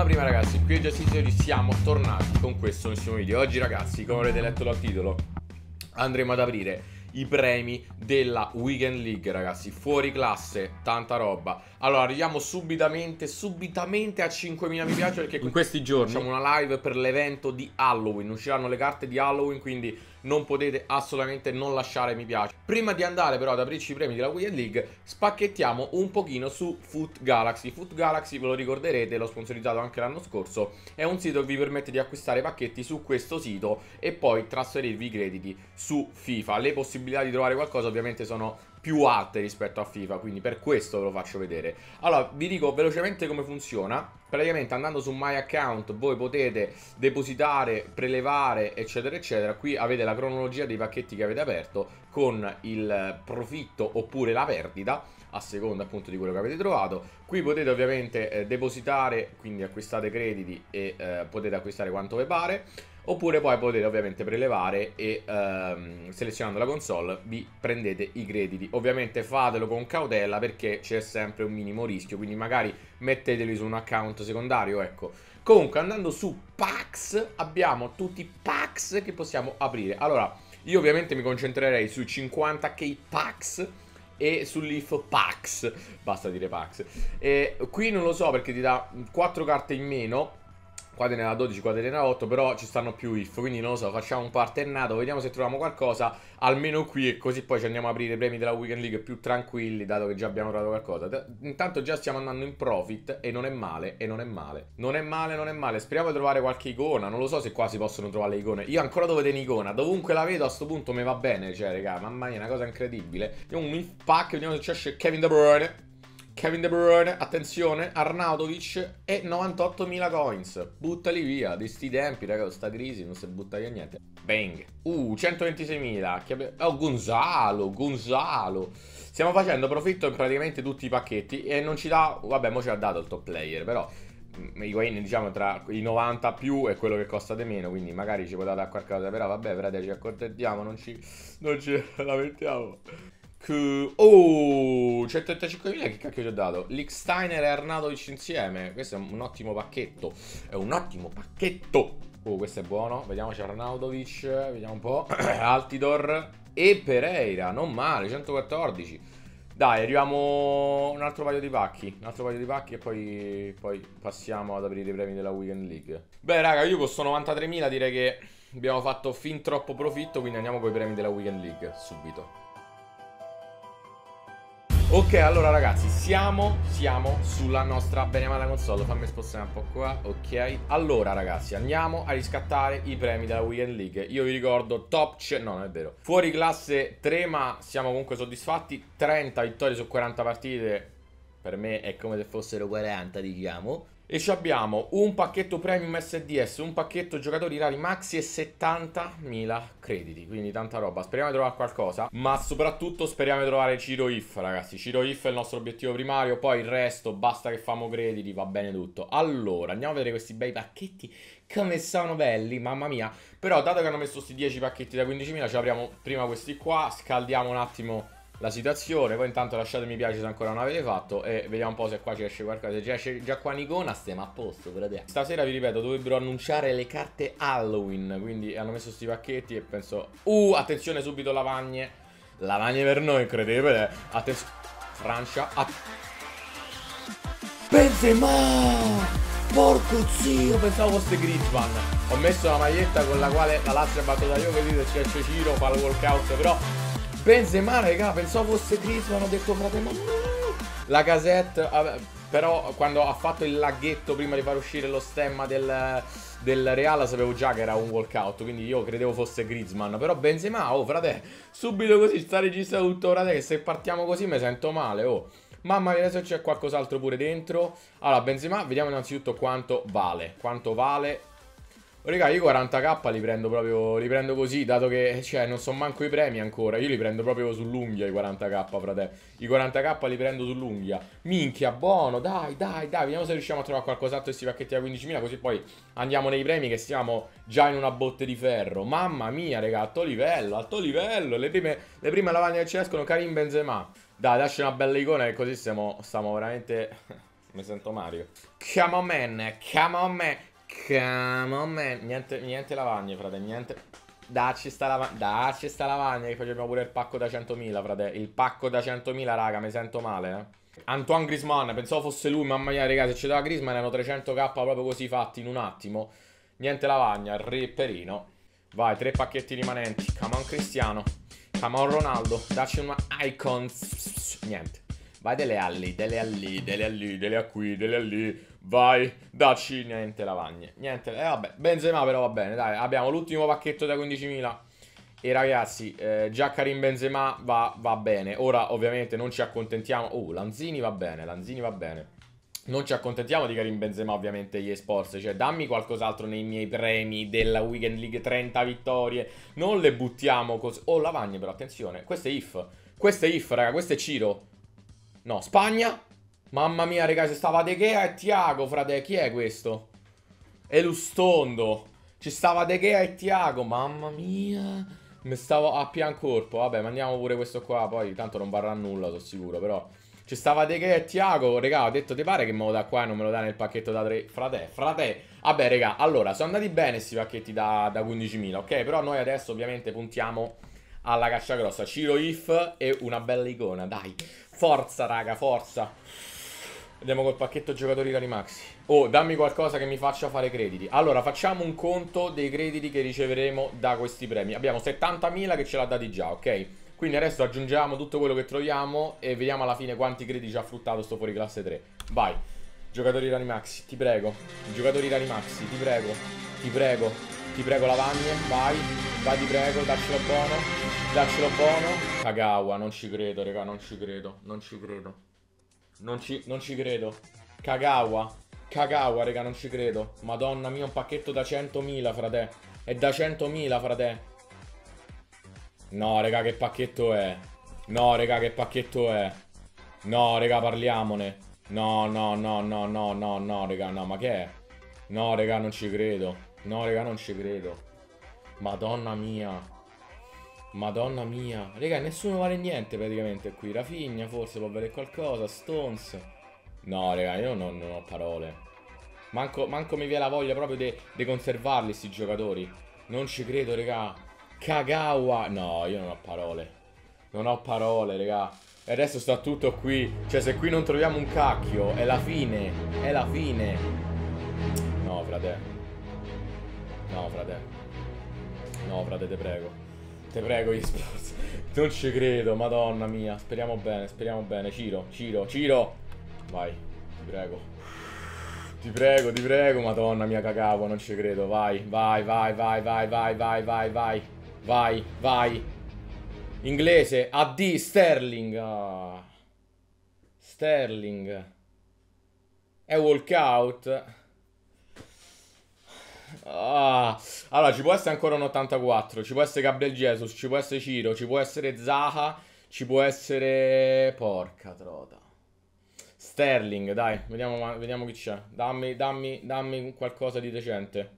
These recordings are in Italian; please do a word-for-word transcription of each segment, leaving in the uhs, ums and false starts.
Buona prima ragazzi, qui è Giacinto, siamo tornati con questo nuovissimo video. Oggi ragazzi, come avrete letto dal titolo, andremo ad aprire i premi della Weekend League ragazzi. Fuori classe, tanta roba. Allora arriviamo subitamente, subitamente a cinquemila mi piace, perché in questi giorni facciamo una live per l'evento di Halloween. Usciranno le carte di Halloween, quindi non potete assolutamente non lasciare mi piace. Prima di andare però ad aprirci i premi della Weekend League, spacchettiamo un pochino su Foot Galaxy. Foot Galaxy, ve lo ricorderete, l'ho sponsorizzato anche l'anno scorso. È un sito che vi permette di acquistare pacchetti su questo sito e poi trasferirvi i crediti su FIFA. Le possibilità di trovare qualcosa ovviamente sono più alte rispetto a FIFA, quindi per questo ve lo faccio vedere. Allora, vi dico velocemente come funziona. Praticamente andando su My Account voi potete depositare, prelevare, eccetera eccetera. Qui avete la cronologia dei pacchetti che avete aperto con il profitto oppure la perdita, a seconda appunto di quello che avete trovato. Qui potete ovviamente eh, depositare, quindi acquistate crediti e eh, potete acquistare quanto vi pare. Oppure poi potete ovviamente prelevare e ehm, selezionando la console vi prendete i crediti. Ovviamente fatelo con cautela perché c'è sempre un minimo rischio, quindi magari metteteli su un account secondario, ecco. Comunque andando su packs abbiamo tutti i packs che possiamo aprire. Allora io ovviamente mi concentrerei sui cinquanta K packs e sull'If packs, basta dire packs. E qui non lo so perché ti dà quattro carte in meno. Qua te ne da dodici, qua te ne da otto, però ci stanno più if, quindi non lo so, facciamo un partennato, vediamo se troviamo qualcosa, almeno qui, e così poi ci andiamo a aprire i premi della Weekend League più tranquilli, dato che già abbiamo trovato qualcosa. Intanto già stiamo andando in profit, e non è male, e non è male. Non è male, non è male, speriamo di trovare qualche icona, non lo so se qua si possono trovare le icone. Io ancora devo vedere un'icona, dovunque la vedo a sto punto mi va bene, cioè, raga, mamma mia, è una cosa incredibile. Vediamo un if pack, vediamo se c'è Kevin De Bruyne. Kevin De Bruyne, attenzione, Arnautovic e novantottomila coins. Buttali via, di sti tempi, raga, sta crisi, non si butta via niente. Bang. Uh, centoventiseimila. Oh, Gonzalo, Gonzalo. Stiamo facendo profitto in praticamente tutti i pacchetti e non ci dà, vabbè, mo ci ha dato il top player, però i coin, diciamo, tra i novanta più è quello che costa di meno, quindi magari ci potete dare qualcosa, però vabbè, frate, ci accontentiamo, non ci, non ci lamentiamo. Oh, centotrentacinquemila, che cacchio ci ho dato? Lichtsteiner e Arnautovic insieme. Questo è un ottimo pacchetto. È un ottimo pacchetto. Oh, questo è buono. Vediamoci Arnautovic. Vediamo un po'. Altidor e Pereira. Non male, centoquattordici. Dai, arriviamo un altro paio di pacchi. Un altro paio di pacchi e poi, poi passiamo ad aprire i premi della Weekend League. Beh, raga, io con sto novantatremila direi che abbiamo fatto fin troppo profitto, quindi andiamo con i premi della Weekend League subito. Ok, allora ragazzi, siamo, siamo sulla nostra beneamata console. Fammi spostare un po' qua, ok. Allora ragazzi, andiamo a riscattare i premi della Weekend League. Io vi ricordo top, no, non è vero, fuori classe tre, ma siamo comunque soddisfatti. Trenta vittorie su quaranta partite, per me è come se fossero quaranta, diciamo. E ci abbiamo un pacchetto premium S D S, un pacchetto giocatori rari maxi e settantamila crediti, quindi tanta roba. Speriamo di trovare qualcosa, ma soprattutto speriamo di trovare Ciro If, ragazzi. Ciro If è il nostro obiettivo primario, poi il resto basta che famo crediti, va bene tutto. Allora, andiamo a vedere questi bei pacchetti, come sono belli, mamma mia. Però dato che hanno messo questi dieci pacchetti da quindicimila, ci apriamo prima questi qua, scaldiamo un attimo la situazione, poi intanto lasciate mi piace se ancora non avete fatto e vediamo un po' se qua ci esce qualcosa. Se ci esce già qua un'icona stiamo a posto per adesso. Stasera vi ripeto dovrebbero annunciare le carte Halloween, quindi hanno messo questi pacchetti e penso uh attenzione subito lavagne, lavagne per noi incredibile, attenzione Francia a... Benzema, porco zio, pensavo fosse Griezmann. Ho messo la maglietta con la quale la Lazio ha battuto la Juve, così se c'è Ciro fa il walkout, però Benzema, raga, pensavo fosse Griezmann, ho detto fratello. La Casette, però quando ha fatto il laghetto prima di far uscire lo stemma del, del Real sapevo già che era un walkout, quindi io credevo fosse Griezmann. Però Benzema, oh frate, subito così sta registrando tutto, frate, che se partiamo così mi sento male, oh. Mamma mia, adesso c'è qualcos'altro pure dentro. Allora, Benzema, vediamo innanzitutto quanto vale. Quanto vale... Oh, raga, io quaranta k li prendo proprio, li prendo così, dato che, cioè, non so manco i premi ancora. Io li prendo proprio sull'unghia i quaranta k, frate. I quaranta k li prendo sull'unghia. Minchia, buono, dai, dai, dai. Vediamo se riusciamo a trovare qualcos'altro questi pacchetti da quindicimila, così poi andiamo nei premi che siamo già in una botte di ferro. Mamma mia, raga, alto livello, alto livello. Le prime, le prime lavagne che ci escono, Karim Benzema. Dai, lascia una bella icona che così stiamo, stiamo veramente... Mi sento Mario. Come on man, come on man, come on man. Niente, niente lavagne, frate, niente. Dacci sta lavagna, dacci sta lavagna che facciamo pure il pacco da centomila, frate. Il pacco da centomila, raga, mi sento male, eh. Antoine Griezmann, pensavo fosse lui, mamma mia, raga, se c'era Griezmann erano trecento k proprio così fatti in un attimo. Niente lavagna, ripperino. Vai, tre pacchetti rimanenti. Come on Cristiano, come on Ronaldo, dacci una icon. Niente. Vai delle a lì, delle a lì, delle a lì, delle a qui, delle a lì. Vai, dacci niente lavagne. Niente, eh vabbè, Benzema però va bene, dai. Abbiamo l'ultimo pacchetto da quindicimila. E ragazzi, eh, già Karim Benzema va, va bene. Ora ovviamente non ci accontentiamo. Oh, Lanzini va bene, Lanzini va bene. Non ci accontentiamo di Karim Benzema ovviamente gli esports. Cioè dammi qualcos'altro nei miei premi della Weekend League, trenta vittorie. Non le buttiamo così. Oh, lavagne però, attenzione. Questo è if. Questo è if, raga, questo è Ciro. No, Spagna. Mamma mia, raga, se stava De Gea e Thiago, frate. Chi è questo? È Lustondo. Ci stava De Gea e Thiago. Mamma mia. Mi stavo a pian corpo. Vabbè, mandiamo pure questo qua. Poi tanto non varrà nulla, sono sicuro. Però ci stava De Gea e Thiago. Raga, ho detto, ti pare che me lo dà qua e non me lo dà nel pacchetto da tre? Frate, frate. Vabbè, raga, allora, sono andati bene questi pacchetti da, da quindicimila, ok? Però noi adesso ovviamente puntiamo alla caccia grossa. Ciro if e una bella icona, dai. Forza, raga, forza. Andiamo col pacchetto giocatori Rari Maxi. Oh, dammi qualcosa che mi faccia fare crediti. Allora, facciamo un conto dei crediti che riceveremo da questi premi. Abbiamo settantamila che ce l'ha dati già, ok? Quindi adesso aggiungiamo tutto quello che troviamo e vediamo alla fine quanti crediti ci ha fruttato sto fuori classe tre. Vai. Giocatori Rari Maxi, ti prego. Giocatori Rari Maxi, ti prego. Ti prego. Ti prego lavagne, vai. Vai, ti prego, daccelo buono. Daccelo buono. Kagawa, non ci credo, raga, non ci credo. Non ci credo. Non ci, non ci credo. Kagawa. Kagawa, raga, non ci credo. Madonna mia, un pacchetto da centomila, frate. È da centomila, frate. No, raga, che pacchetto è? No, raga, che pacchetto è? No, raga, parliamone. No, no, no, no, no, no, no, raga, no, ma che è? No, raga, non ci credo. No, raga, non ci credo. Madonna mia. Madonna mia. Raga, nessuno vale niente praticamente qui. Rafinha forse può valere qualcosa. Stones. No, raga, io non, non ho parole. Manco, manco mi viene la voglia proprio di conservarli sti giocatori. Non ci credo, raga. Kagawa. No, io non ho parole. Non ho parole, raga. E adesso sta tutto qui. Cioè, se qui non troviamo un cacchio, è la fine. È la fine. No, frate. No, frate. No, frate, te prego. Te prego, gli sports. Non ci credo, madonna mia. Speriamo bene, speriamo bene. Ciro, Ciro, Ciro. Vai, ti prego. Ti prego, ti prego, madonna mia, cagavo, non ci credo. Vai, vai, vai, vai, vai, vai, vai, vai, vai. Vai, vai. Inglese, A D, Sterling. Ah. Sterling. È walkout. Ah, allora ci può essere ancora un ottantaquattro. Ci può essere Gabriel Jesus. Ci può essere Ciro. Ci può essere Zaha. Ci può essere... Porca trota. Sterling, dai. Vediamo, vediamo chi c'è. Dammi, dammi, dammi qualcosa di decente.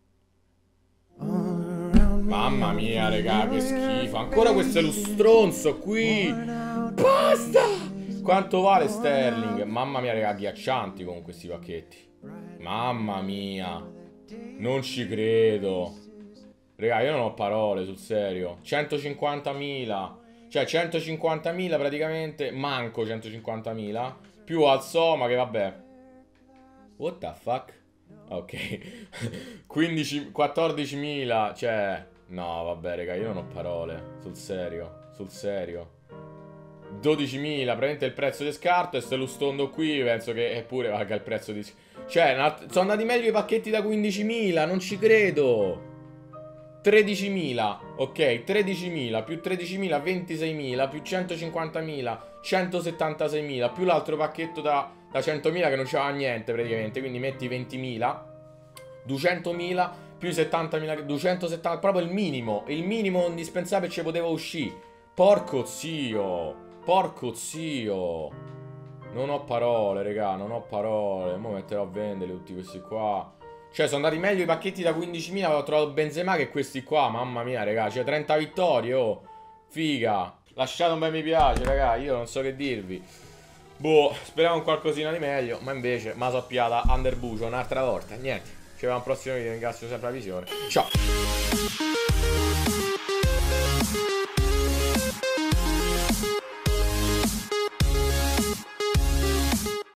Mamma mia, raga, che schifo. Ancora questo è lo stronzo qui. Basta. Quanto vale Sterling? Mamma mia, raga, agghiaccianti con questi pacchetti. Mamma mia. Non ci credo. Raga, io non ho parole, sul serio. centocinquantamila. Cioè, centocinquantamila praticamente. Manco centocinquantamila. Più Alzoma che vabbè. What the fuck? Ok. quindici, quattordicimila. Cioè, no, vabbè, raga, io non ho parole. Sul serio. Sul serio. dodicimila. Praticamente il prezzo di scarto. E se lo stondo qui, penso che eppure valga il prezzo di... Cioè, sono andati meglio i pacchetti da quindicimila, non ci credo. tredicimila, ok, tredicimila, più tredicimila, ventiseimila, più centocinquantamila, centosettantaseimila, più l'altro pacchetto da, da centomila che non c'aveva niente praticamente, quindi metti ventimila, duecentomila, più settantamila, duecentosettanta, proprio il minimo, il minimo indispensabile ci poteva uscire. Porco zio, porco zio. Non ho parole, raga, non ho parole. Mo metterò a vendere tutti questi qua. Cioè, sono andati meglio i pacchetti da quindicimila. Ho trovato Benzema che questi qua. Mamma mia, raga, cioè trenta vittorie, oh. Figa. Lasciate un bel mi piace, raga, io non so che dirvi. Boh, speriamo in qualcosina di meglio, ma invece ma soppiata Under Bucio un'altra volta. Niente, ci vediamo al prossimo video, ringrazio sempre la visione. Ciao!